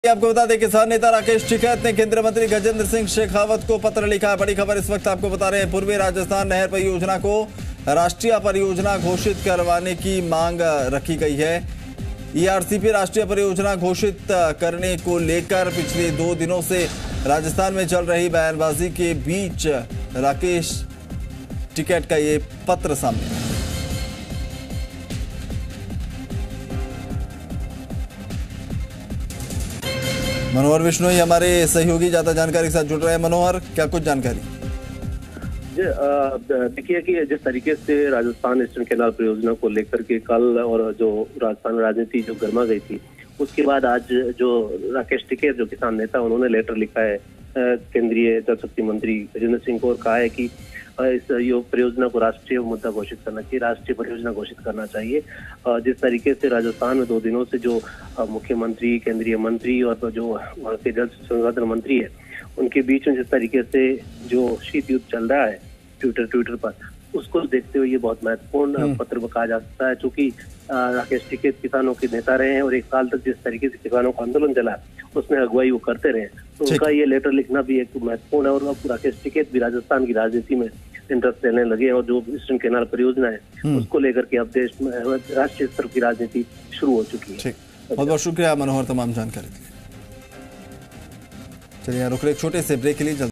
आपको बता दें, किसान नेता राकेश टिकैत ने केंद्रीय मंत्री गजेंद्र सिंह शेखावत को पत्र लिखा है। बड़ी खबर इस वक्त आपको बता रहे हैं, पूर्वी राजस्थान नहर परियोजना को राष्ट्रीय परियोजना घोषित करवाने की मांग रखी गई है। ईआरसीपी राष्ट्रीय परियोजना घोषित करने को लेकर पिछले 2 दिनों से राजस्थान में चल रही बयानबाजी के बीच राकेश टिकैत का ये पत्र सामने आया। मनोहर बिश्नोई हमारे सहयोगी ज्यादा जानकारी के साथ जुड़ रहे हैं। मनोहर, क्या कुछ जानकारी? देखिए कि जिस तरीके से राजस्थान ईस्टर्न कैनाल परियोजना को लेकर के कल और जो राजस्थान राजनीति जो गर्मा गई थी, उसके बाद आज जो राकेश टिकैत जो किसान नेता, उन्होंने लेटर लिखा है केंद्रीय जल शक्ति मंत्री गजेंद्र सिंह को और कहा है कि इस परियोजना को राष्ट्रीय मुद्दा घोषित करना चाहिए, राष्ट्रीय परियोजना घोषित करना चाहिए। जिस तरीके से राजस्थान में 2 दिनों से जो मुख्यमंत्री, केंद्रीय मंत्री और जो वहाँ के जल संसाधन मंत्री है, उनके बीच में जिस तरीके से जो शीत युद्ध चल रहा है ट्विटर पर, उसको देखते हुए ये बहुत महत्वपूर्ण पत्र कहा जा सकता है। चूंकि राकेश टिकैत किसानों के नेता रहे हैं और 1 साल तक जिस तरीके से किसानों का आंदोलन चला, उसमें अगुवाई वो करते रहे, तो उनका ये लेटर लिखना भी एक महत्वपूर्ण है। और अब राकेश टिकैत भी राजस्थान की राजनीति में इंटरेस्ट लेने लगे और जो ईस्टर्न कैनाल परियोजना है उसको लेकर के अब देश में राष्ट्रीय स्तर की राजनीति शुरू हो चुकी है। बहुत बहुत शुक्रिया मनोहर तमाम जानकारी के लिए। चलिए रुक रहे एक छोटे से ब्रेक के लिए।